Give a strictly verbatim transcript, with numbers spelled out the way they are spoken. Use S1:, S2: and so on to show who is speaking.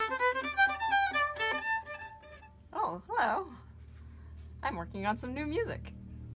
S1: Oh, hello. I'm working on some new music.